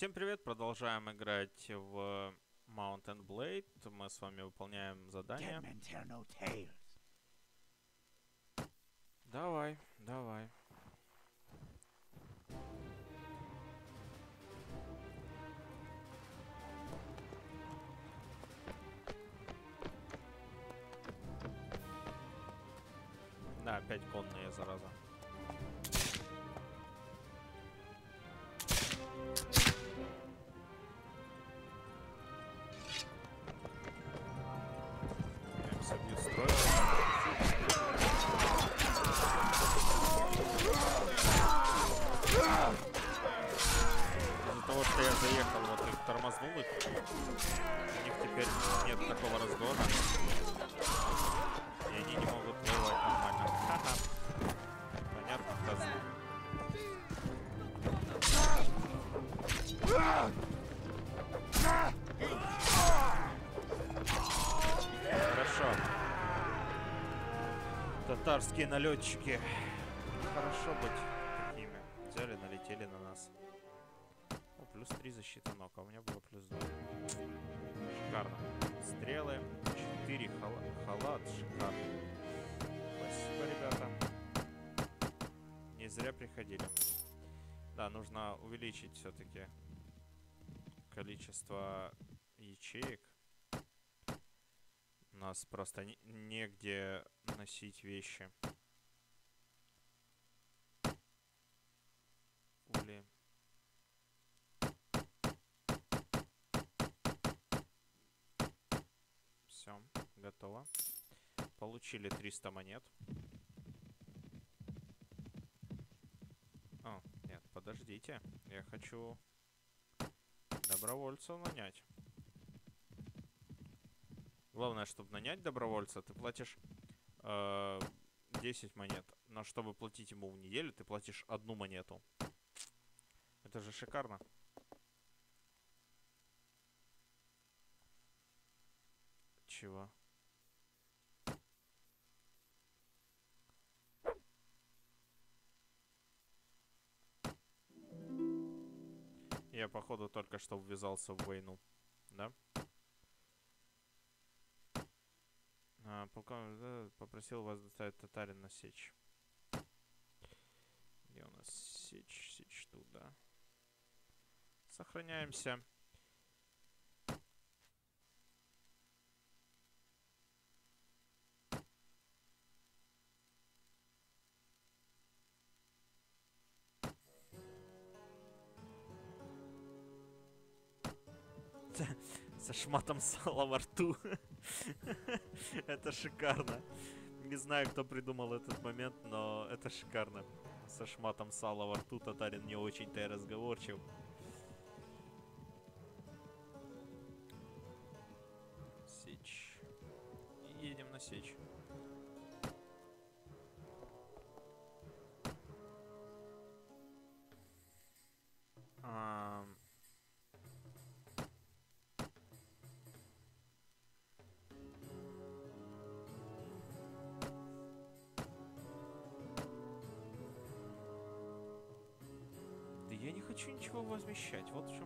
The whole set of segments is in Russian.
Всем привет, продолжаем играть в Mount and Blade. Мы с вами выполняем Dead задание. men tell no tales. Давай, давай. Да, опять конные, зараза. Я им собью строй. Из-за того, что я заехал, вот их тормознул их. У них теперь нет такого разгона. И они не могут воевать нормально. Ха-ха. Понятно, козлы. Хорошо. Татарские налетчики. Хорошо быть такими. Взяли, налетели на нас. О, плюс 3 защита ног, а у меня было плюс 2. Шикарно. Стрелы. 4 халат. Шикарно. Спасибо, ребята. Не зря приходили. Да, нужно увеличить все-таки количество ячеек. У нас просто негде носить вещи. Ули. Все, готово. Получили 300 монет. О, нет, подождите. Я хочу добровольца нанять. Главное, чтобы нанять добровольца, ты платишь 10 монет. Но чтобы платить ему в неделю, ты платишь 1 монету. Это же шикарно. Чего? Я, походу, только что ввязался в войну. Да? Полковник попросил вас доставить татарин на сечь. Где у нас сечь? Сечь тут, да. Сохраняемся. Со шматом сала во рту. Это шикарно. Не знаю, кто придумал этот момент, но это шикарно. Со шматом сала во рту татарин не очень-то и разговорчив. Сечь. И едем на сечь. Да я не хочу ничего возмещать, вот в чем.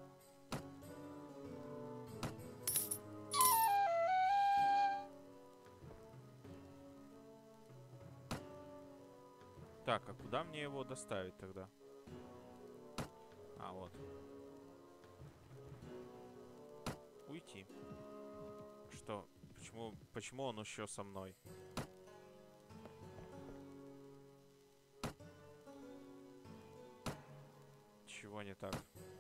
Так, а куда мне его доставить тогда? А, вот. Уйти. Что? Почему он еще со мной? Чего не так?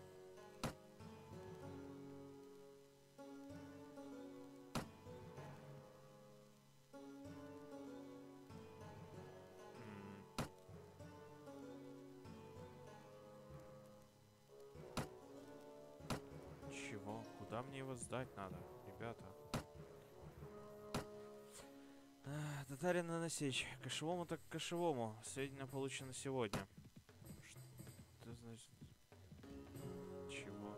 Чего? Куда мне его сдать надо, ребята? Татарина на сечь. Кошевому так кошевому. Сведения получены сегодня. Что значит? Чего?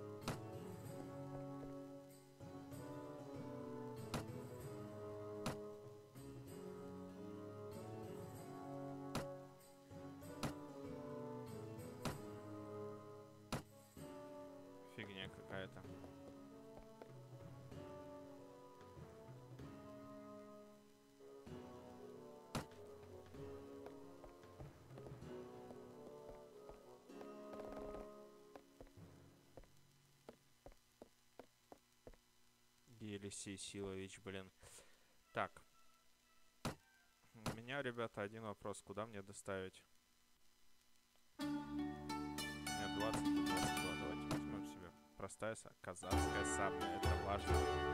Фигня какая-то. Елисей Силович, блин. Так. У меня, ребята, один вопрос. Куда мне доставить? У меня 20 и 22. Давайте возьмем себе. Простая казахская сабля. Это важно.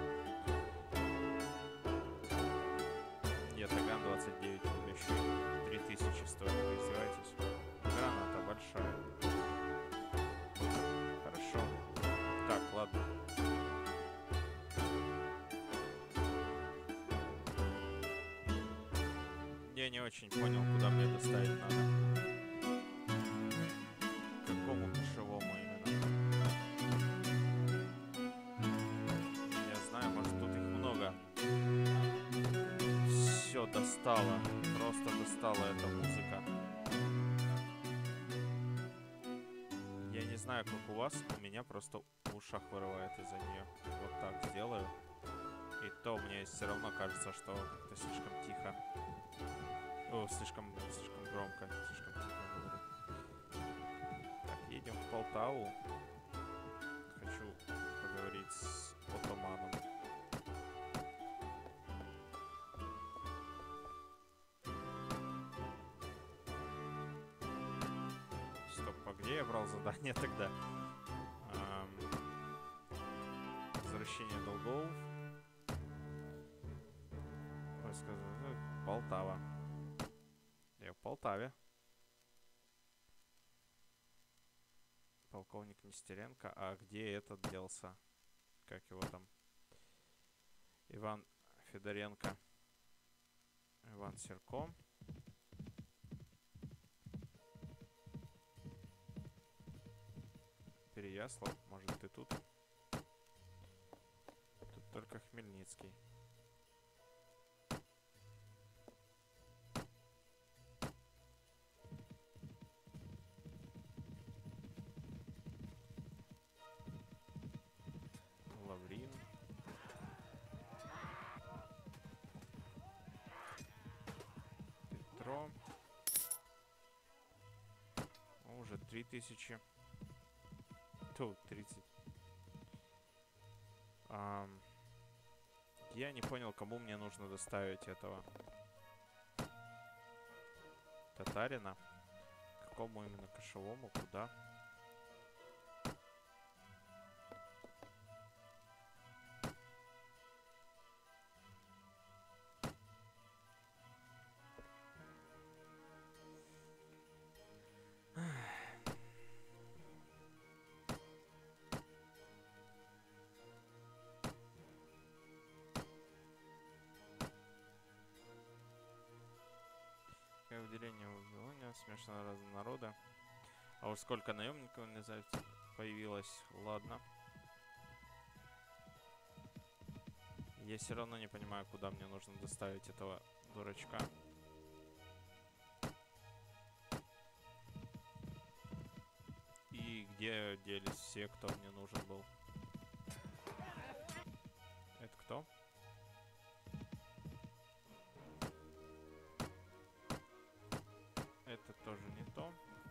Нет, Таган 29. Он еще 3000 стоит. Вы издеваетесь? Граната большая. Хорошо. Так, ладно. Я не очень понял, куда мне доставить надо. К какому кошевому именно? Я знаю, может тут их много. Все, достала. Просто достала эта музыка. Я не знаю, как у вас. У меня просто в ушах вырывает из-за нее. Вот так сделаю. И то мне все равно кажется, что как-то слишком тихо. О, слишком громко. Слишком тихо говорю. Так, едем в Полтаву. Хочу поговорить с Отоманом. Стоп, а где я брал задание тогда? Возвращение долгов. Ой, сказал, Полтава. Я в Полтаве. Полковник Нестеренко. А где этот делся? Как его там? Иван Федоренко. Иван Серко. Переяслав. Может, ты тут? Тут только Хмельницкий. Лаврин. Петро. Уже 3000. Тут 30. Я не понял, кому мне нужно доставить этого татарина. Какому именно кошевому, куда? Выделение Вавилония, смешно разного народа. А уж сколько наемников не знаю, появилось. Ладно. Я все равно не понимаю, куда мне нужно доставить этого дурачка. И где делись все, кто мне нужен был? Это кто? Это тоже не то.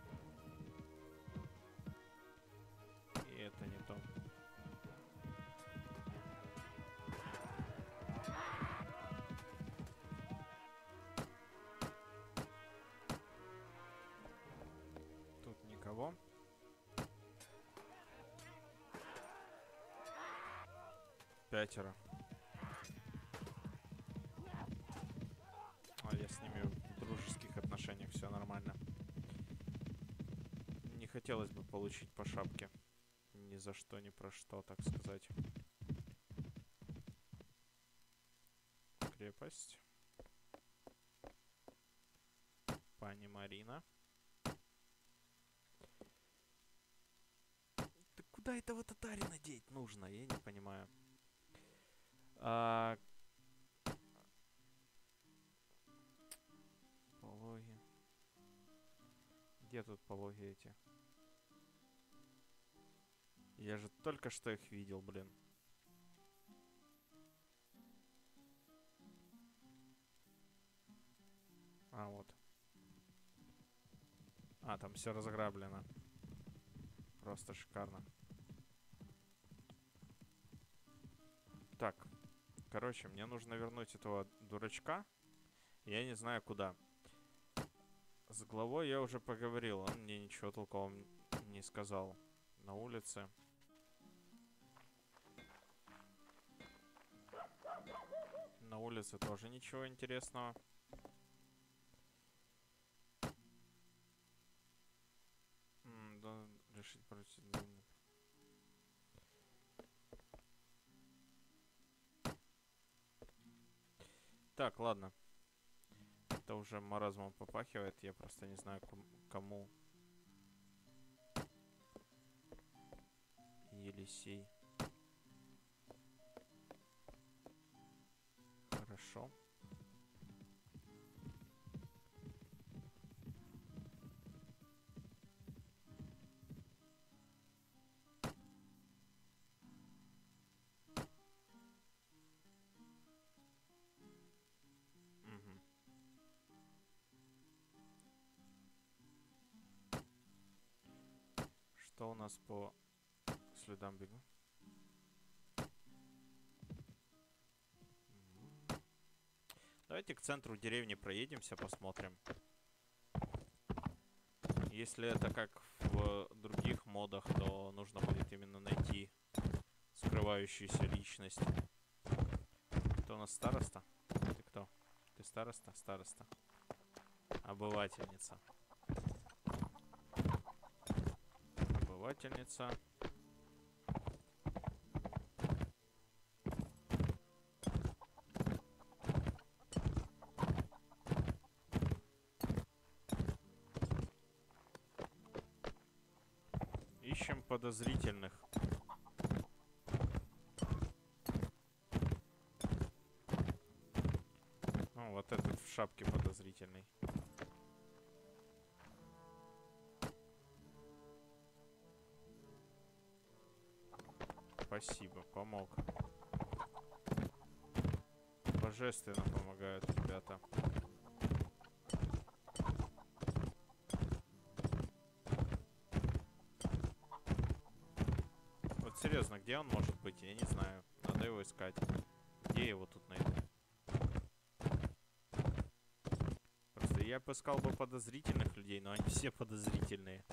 И это не то. Тут никого. Пятеро. А я с ними в дружеских отношениях, все нормально. Не хотелось бы получить по шапке. Ни за что, ни про что, так сказать. Крепость. Пани Марина. Да куда этого татарина деть нужно? Я не понимаю. Пологи. Где тут пологи эти? Я же только что их видел, блин. А, вот. А, там все разграблено. Просто шикарно. Так. Короче, мне нужно вернуть этого дурачка. Я не знаю куда. С главой я уже поговорил. Он мне ничего толкового не сказал. На улице. На улице тоже ничего интересного. Да, решить против... Так, ладно. Это уже маразмом попахивает. Я просто не знаю, кому. Елисей. Хорошо. Мгм. Что у нас по следам бегу? Давайте к центру деревни проедемся, посмотрим. Если это как в других модах, то нужно будет именно найти скрывающуюся личность. Кто у нас староста? Ты кто? Ты староста? Староста. Обывательница. Обывательница. Ищем подозрительных. Ну, вот этот в шапке подозрительный. Спасибо, помог. Божественно помогают ребята. Вот серьезно, где он может быть? Я не знаю. Надо его искать. Где я его тут найду? Просто я поискал бы подозрительных людей, но они все подозрительные.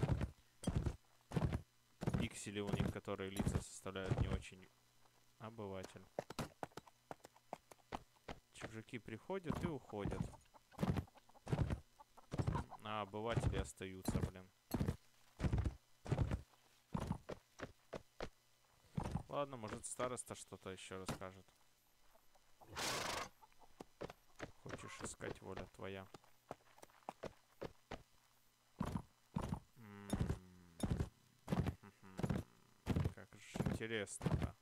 Пиксели у них, которые лица составляют не очень. Обыватель. Чужаки приходят и уходят. А обыватели остаются, блин. Ладно, может староста что-то еще расскажет. Хочешь искать, воля твоя. Как же интересно-то.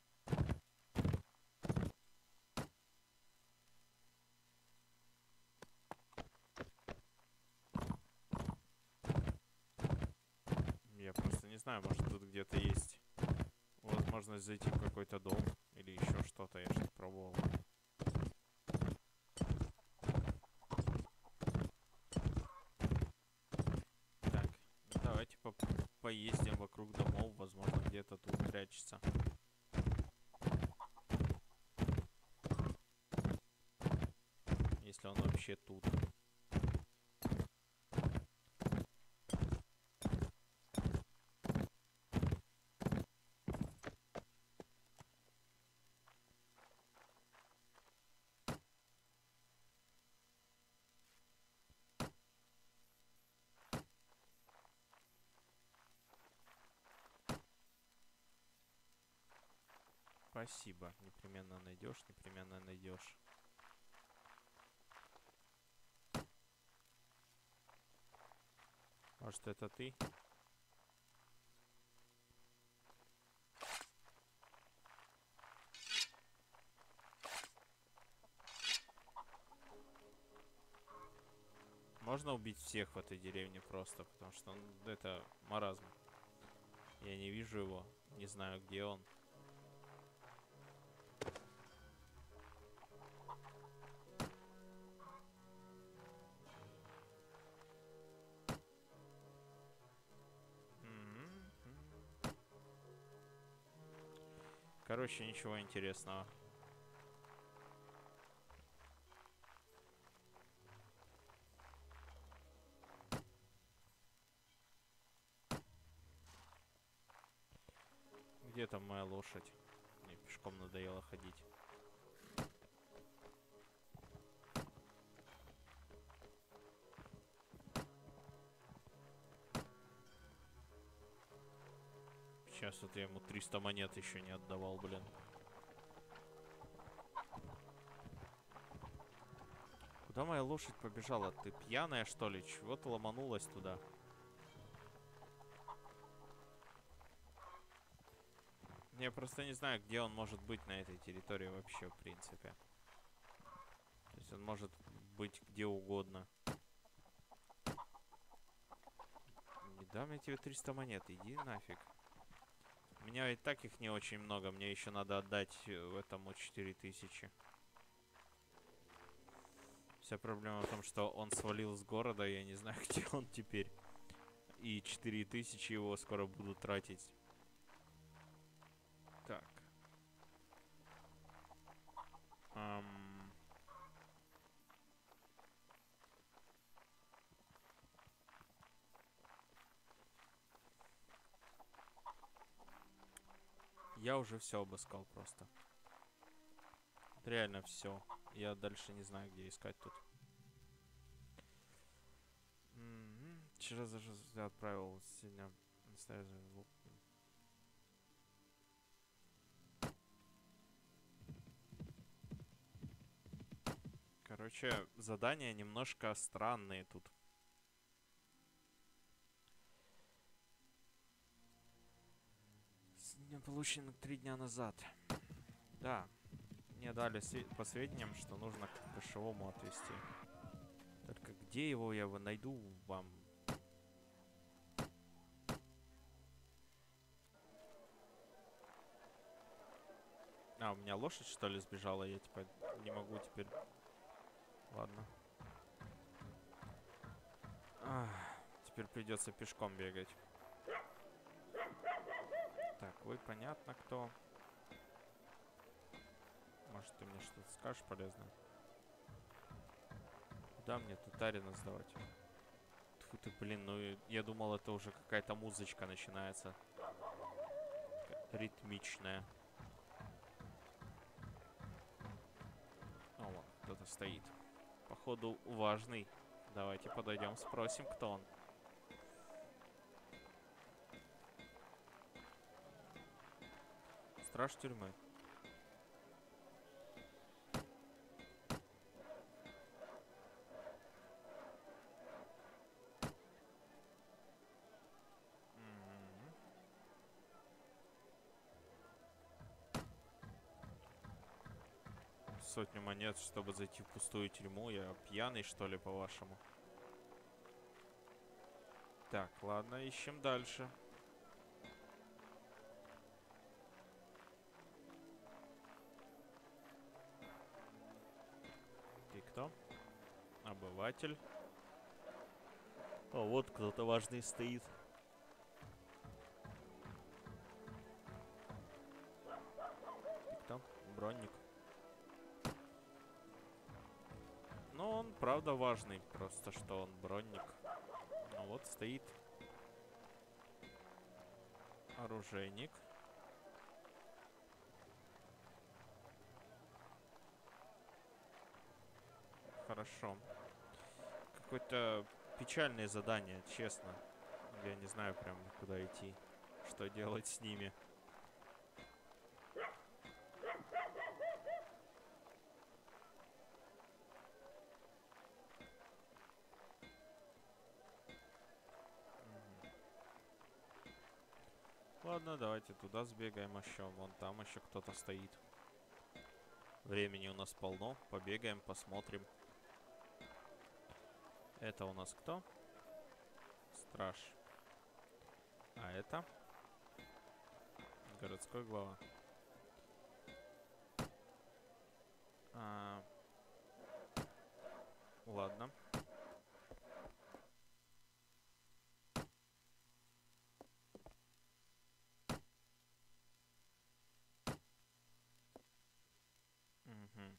Я просто не знаю, может тут где-то есть возможность зайти в какой-то дом или еще что-то. Я же не пробовал. Так, давайте поездим вокруг домов. Возможно, где-то тут прячется. Если он вообще тут. Спасибо. Непременно найдешь, непременно найдешь. Может, это ты? Можно убить всех в этой деревне просто, потому что это маразм. Я не вижу его. Не знаю, где он. Короче, ничего интересного. Где там моя лошадь? Мне пешком надоело ходить. Сейчас вот я ему 300 монет еще не отдавал, блин. Куда моя лошадь побежала? Ты пьяная, что ли? Чего ты ломанулась туда? Я просто не знаю, где он может быть на этой территории вообще, в принципе. То есть он может быть где угодно. Не дам я тебе 300 монет, иди нафиг. У меня и так их не очень много, мне еще надо отдать этому 4000. Вся проблема в том, что он свалил с города, я не знаю, где он теперь. И 4000 его скоро буду тратить. Так. Я уже все обыскал просто. Реально все. Я дальше не знаю, где искать тут. Вчера даже отправил сегодня. Короче, задания немножко странные тут. Получено 3 дня назад. Да. Мне дали по сведениям, что нужно к кошевому отвезти. Только где его я найду вам? А, у меня лошадь, что ли, сбежала? Я типа не могу теперь. Ладно. Теперь придется пешком бегать. Так, вы понятно кто. Может, ты мне что-то скажешь полезное? Куда мне Татарина сдавать? Тьфу ты, блин, ну я думал, это уже какая-то музычка начинается. Ритмичная. О, вон, кто-то стоит. Походу, важный. Давайте подойдем, спросим, кто он. Страж тюрьмы. Сотню монет, чтобы зайти в пустую тюрьму. Я пьяный, что ли, по-вашему? Так, ладно, ищем дальше. Ты кто? Обыватель. О, вот кто-то важный стоит. Ты кто? Бронник. Ну, он правда важный, просто что он бронник. Ну вот стоит оружейник. Хорошо. Какое-то печальное задание, честно. Я не знаю прям, куда идти. Что делать с ними. Ладно, давайте туда сбегаем еще. Вон там еще кто-то стоит. Времени у нас полно. Побегаем, посмотрим. Это у нас кто? Страж. А это? Городской глава. Ладно. Угу.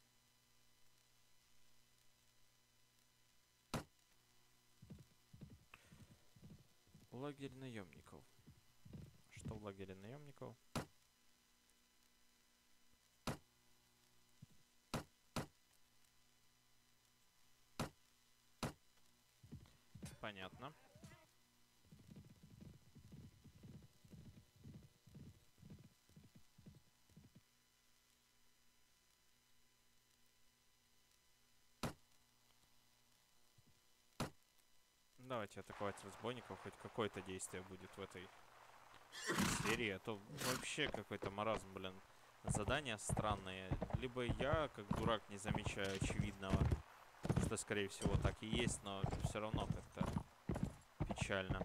Лагерь наемников. Что в лагере наемников? Понятно. Давайте атаковать разбойников. Хоть какое-то действие будет в этой серии. А то вообще какой-то маразм, блин. Задания странные. Либо я, как дурак, не замечаю очевидного, что, скорее всего, так и есть, но все равно как-то печально.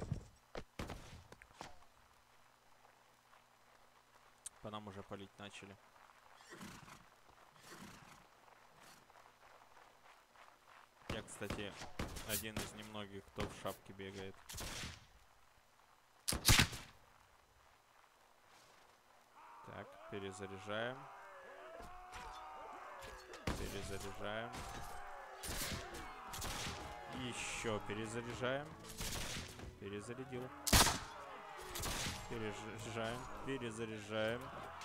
По нам уже палить начали. Я, кстати, один из немногих, кто в шапке бегает. Так, перезаряжаем. Перезаряжаем. Еще перезаряжаем. Перезарядил. Перезаряжаем. Перезаряжаем.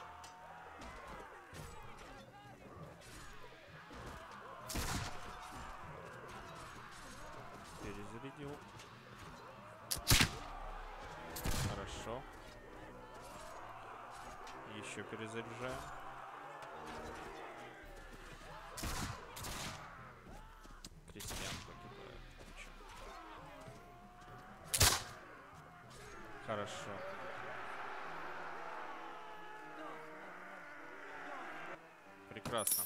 Перезарядил. Хорошо. Еще перезаряжаем. Крестьян погибает. Хорошо. Прекрасно.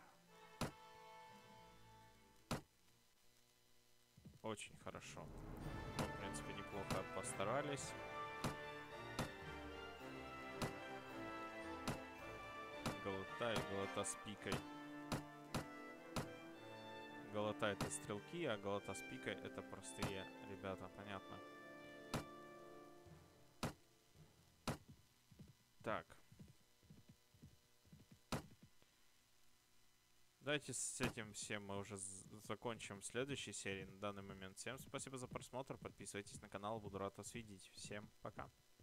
Очень хорошо. Мы, в принципе, неплохо постарались. Голота и голота с пикой. Голота — это стрелки, а голота с пикой — это простые ребята, понятно. Так. Давайте с этим всем мы уже закончим в следующей серии. На данный момент всем спасибо за просмотр. Подписывайтесь на канал, буду рад вас видеть. Всем пока.